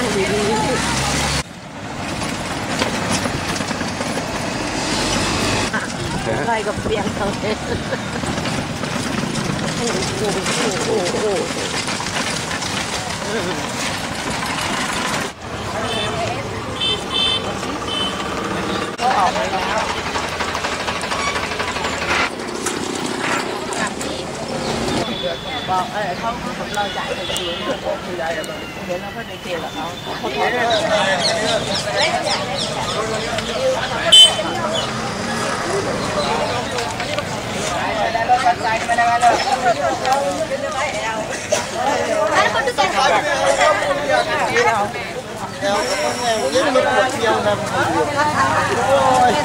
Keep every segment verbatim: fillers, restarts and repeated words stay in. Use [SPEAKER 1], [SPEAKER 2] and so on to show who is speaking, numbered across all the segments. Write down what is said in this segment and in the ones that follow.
[SPEAKER 1] งดีๆใครกับเปียงเขาเนี่ยโอ้โหโอ้โหก็ออกไปแล้วบอกเออเขาเราจ่ายไปคืนคือได้แบบเห็นเราเพื่อนในเกมเขาเขาขอเล่นเล่นใหญ่เล่นใหญ่ได้รถกระจายไปได้เลยแล้วเขาจะส่งเขาเที่ยวเที่ยวยังไม่ปวดเที่ยวนะโอ้ย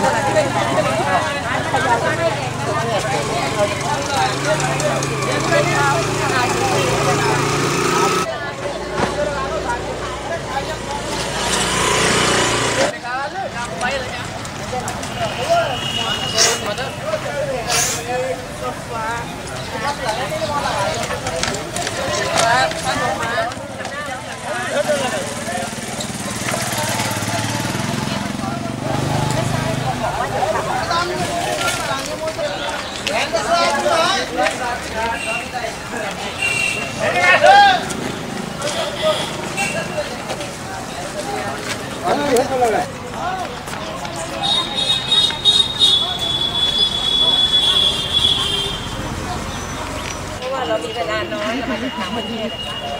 [SPEAKER 1] เรามีเวลาน้อยเรามาจากต่างประเทศ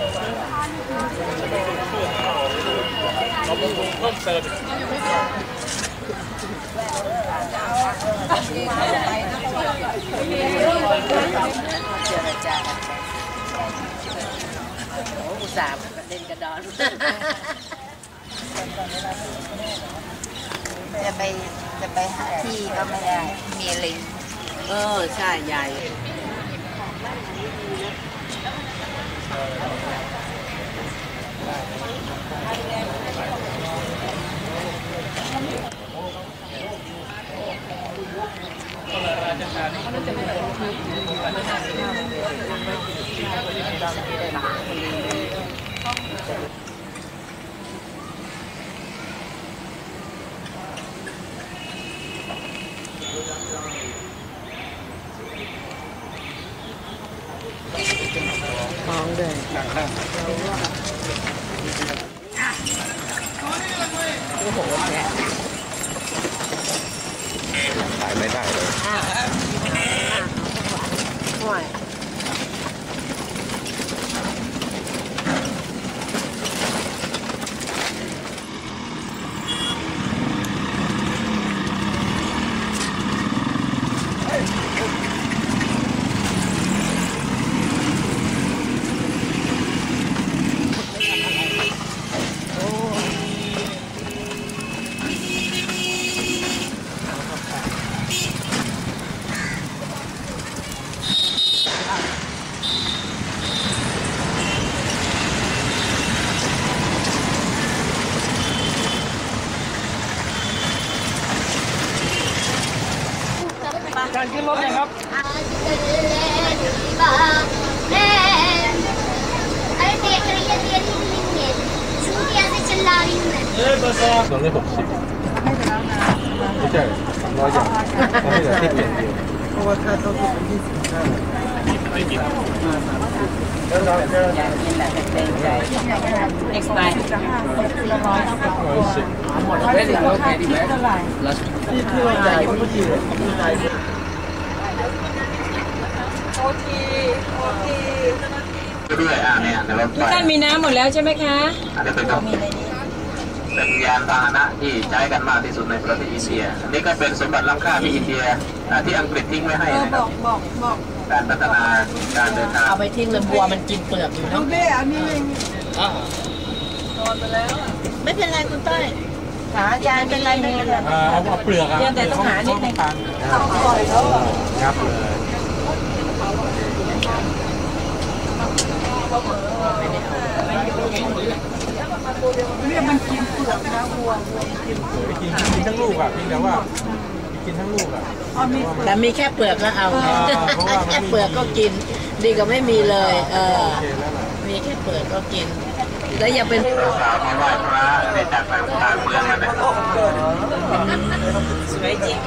[SPEAKER 1] เราเพิ่มเติมอุตส่าห์เล่นกระดอนจะไปจะไปหาที่ก็ไม่ได้มีลิงเออใช่ใหญ่มองเลยโอ้โหแกขายไม่ได้เลยห่วยการขึ้นรถเลยครับเอ้ยเบอร์สองตรงนี้หกสิบไม่ใช่ร้อยอย่างไม่เหลือที่เปลี่ยนเดียวเพราะว่าค่าต้องเป็นยี่สิบห้าไม่กินแล้วเราจะอยากกินแหละเต็มใจ next time ร้อยสิบหมดแล้วเหลือโอเคดีไหมที่ที่เราจ่ายเมื่อกี้โอทีโอทีด้วยอ่าเนี่ยในรถไฟท่านมีน้ำหมดแล้วใช่ไหมคะอาจจะเป็นเป็นยานพาหนะที่ใช้กันมากที่สุดในประเทศอินเดียอันนี้ก็เป็นสมบัติล้ำค่าที่อินเดียที่อังกฤษทิ้งไว้ให้นะครับการพัฒนาการเดินทางเอาไปทิ้งเลยบัวมันกินเปลือกอยู่นะเบ้อันนี้เองนอนไปแล้วไม่เป็นไรคุณต้อยขาอาจารย์เป็นไรไม่เป็นไรเอาเปลือกอะแต่ต้องหานิดนึงต้องปล่อยเขางับเลยเนี่ยมันกินเปลือกนะวัวกินเปลือกกินกินทั้งลูกอ่ะพี่แต่ว่ากินทั้งลูกอ่ะแต่มีแค่เปลือกก็เอาแค่เปลือกก็กินดีกว่าไม่มีเลยเออมีแค่เปลือกก็กิน
[SPEAKER 2] แล้วอย่าเป็น
[SPEAKER 1] สาวมาไหว้พระในจากทางทางเมืองนั่นแหละ
[SPEAKER 2] สวยจริง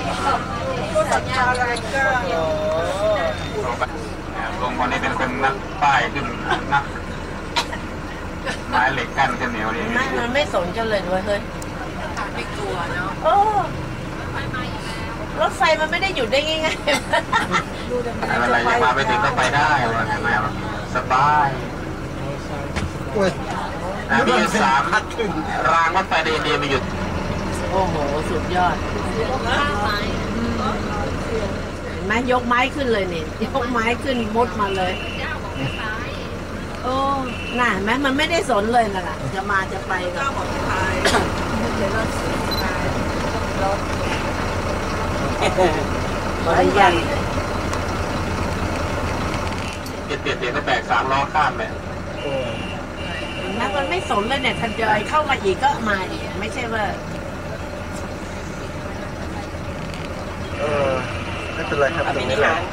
[SPEAKER 1] ลงคนนี้เป็นคนนักป้ายขึ้นนักไม้เหล็กกั้นขึ้นเหนียวนี่
[SPEAKER 2] ไม่มันไม่สนกันเลยด้วยเฮ้ยไม่กลัวเนาะโอ้รถไฟมันไม่ได้หยุดได้ง่ายๆ
[SPEAKER 1] อะไรยังมาไปถึงก็ไปได้เลยใช่ไหมสบายมีสามรางรถไฟในอินเดียมีหยุด
[SPEAKER 2] โอ้โหสุดยอดเห็นไหมยกไม้ขึ้นเลยนี่ยกไม้ขึ้นมุดมาเลยโอ้น่ะเห็นไหมมันไม่ได้สนเลยน่ะจะมาจะไปก็ของไทยเดี๋ยวเราบริยัน
[SPEAKER 1] เปลี่ยนเปลี่ยนเปลี่ยนก็แปลกสามล้อข้ามเลย
[SPEAKER 2] นะมันไม่สนเลยเนี่ยทันเจอเข้ามาอีกก็มาอีกไม่ใช่ว่า
[SPEAKER 3] เออไม่เป็นไรครับตรงนี้แหละ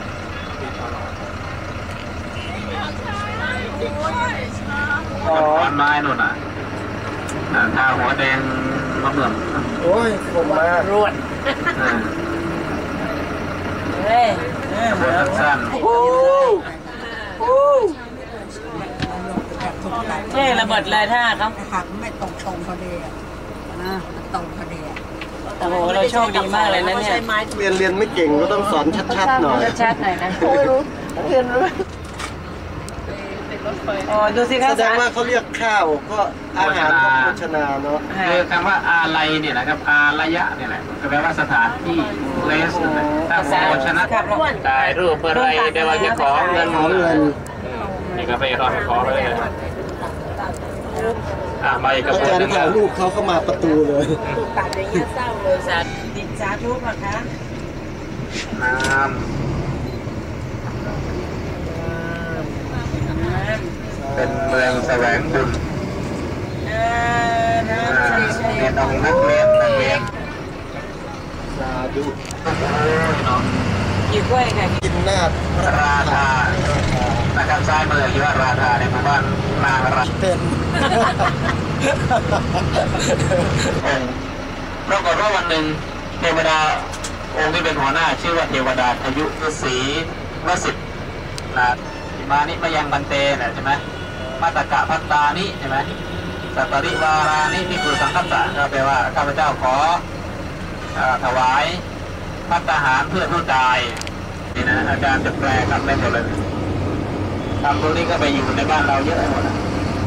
[SPEAKER 1] อ๋อไม้นู่นน่ะทาหัวแดงมะเมือง
[SPEAKER 3] โอ้ยผมมาร
[SPEAKER 2] วดเฮ้ย
[SPEAKER 1] สั้น
[SPEAKER 2] โอ้โหเฮ้ยระเบิดเลยท่าครับ
[SPEAKER 4] หักไม่ตรงตรงพอดีอ่ะนะตรงพอดี
[SPEAKER 2] โอ้โหเราโชคดีมากเลยนะเนี่ย
[SPEAKER 3] เรียนเรียนไม่เก่งก็ต้องสอนชัดๆหน่อย
[SPEAKER 2] ชัดๆหน่อยนะโอ้ยรู้เรียนรู้อ๋อดูสิครับ
[SPEAKER 3] แสดงว่าเขาเรียกข้าวก็อาหารโภชนาเนาะ
[SPEAKER 1] คือคำว่าอาลัยเนี่ยนะครับอาระยะเนี่ยแหละก็แปลว่าสถานที่เลสถ้าโภชนะถ่ายรูปอะไรเดี๋ยวจะขอเงิน
[SPEAKER 3] ขอเงิน
[SPEAKER 1] นี่ก็ไปขอขอเลยอ่ามาอีกกระ
[SPEAKER 3] ปุกนึงถ่ายรูปเขาเข้ามาประตูเลย
[SPEAKER 2] ตัดอย่างเงี้ยเศร้าเลยสาดินสาธุป่ะคะ
[SPEAKER 1] น้ำเป็นเมืองแสวงบุญเรียนต้องนักเรียนนักเรียน
[SPEAKER 3] สาธุ
[SPEAKER 2] กี่กล้วยค่ะ
[SPEAKER 3] กินนาด
[SPEAKER 1] ราธานะครับซ้ายมืออยู่ว่าราธาในหมู่บ้านนางรัตเป็นปรากฏว่าวันหนึ่งเทวดาองค์ที่เป็นหัวหน้าชื่อว่าเทวดาอายุฤาษีวสิทธิ์นะมานิมายังบันเตนะใช่ไหมมาตกะพัตตานิใช่ไหมสัตตริวารานิพิกุสังคัสสะก็แปลว่าข้าพเจ้าขอถวายภัตตาหารเพื่อผู้ตายนี่นะอาจารย์จะแปลคำได้หมดเลยคำพวกนี้ก็ไปอยู่ในบ้านเราเยอะหมดนะ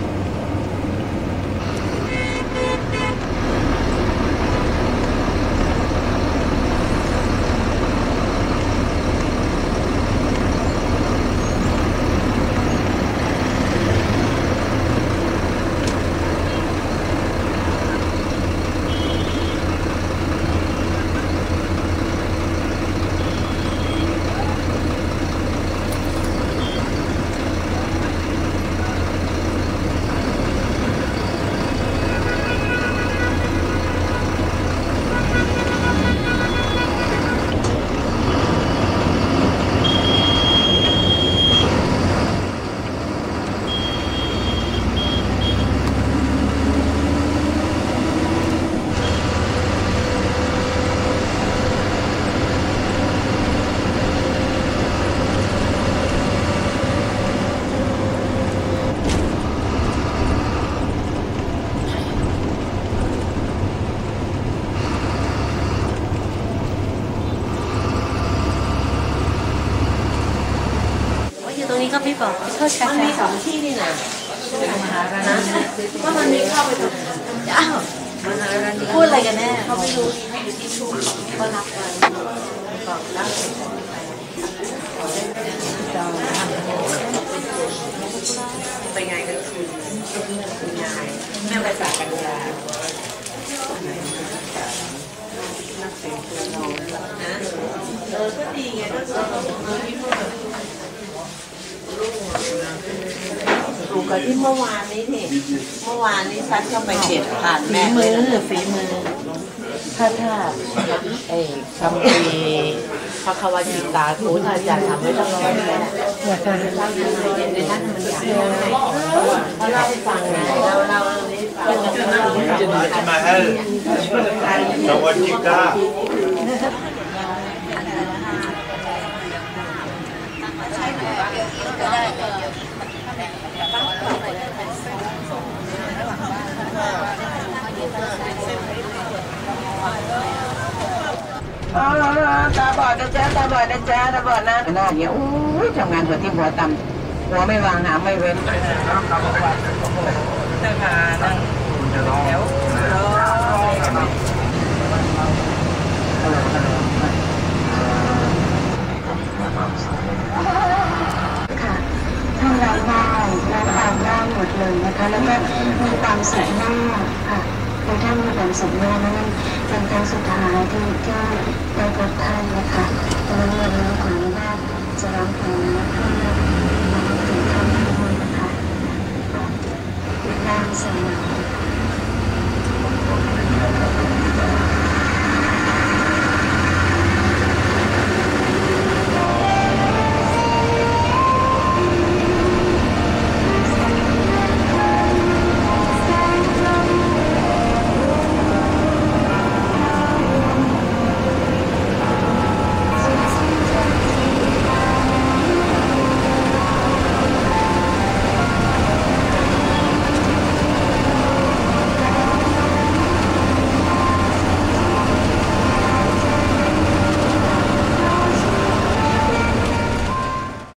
[SPEAKER 2] ก็ไม่บอกโทษค่ะมันมีสองที่นี่นะนะว่ามันมีเข้าไปตรงอ้าวพูดอะไรกันแน่เขาไม่รู้อยู่ที่ชุมก็รับกันบอกแล้วไปไงกันคุณคุณยายแม่ไปฝากกันยานะเออก็ดีไงก็คือที่พูดถูกกับที่เมื่อวานนี้นี่เมื่อวานนี้ฉันก็ไปเก็บผ่านแม่มือฝีมือทถ้าถ้าไอ้คำพีพระควจิตาคูณอาจารย์ทำไว้ตั้งร้อยแปดเนี่ยค่ะในนั้นมันอยากเขาเล่าให้ฟังไงเราเราเป็นกันเราจะมาจะมาให้สวัสดีค่ะ
[SPEAKER 5] อ๋อตาบอดนะจ๊ะตาบอดนะจ๊ะตาบอดนะหน้าเนี่ยอู้ยทำงานหัวที่หัวต่ำหัวไม่วางหางไม่เว้นนั่งมานั่งแถว
[SPEAKER 6] ค่ะท่านรับได้รับตามได้หมดเลยนะคะแล้วก็มีความสุขมากค่ะคือท่านมีความสุขมากนั่นเป็นครั้งสุดท้ายที่ที่ได้พบท่านนะคะดังนั้นวันนี้ขออนุญาตจะร้องเพลงและเพื่อถึงท่านด้วยนะคะนางสน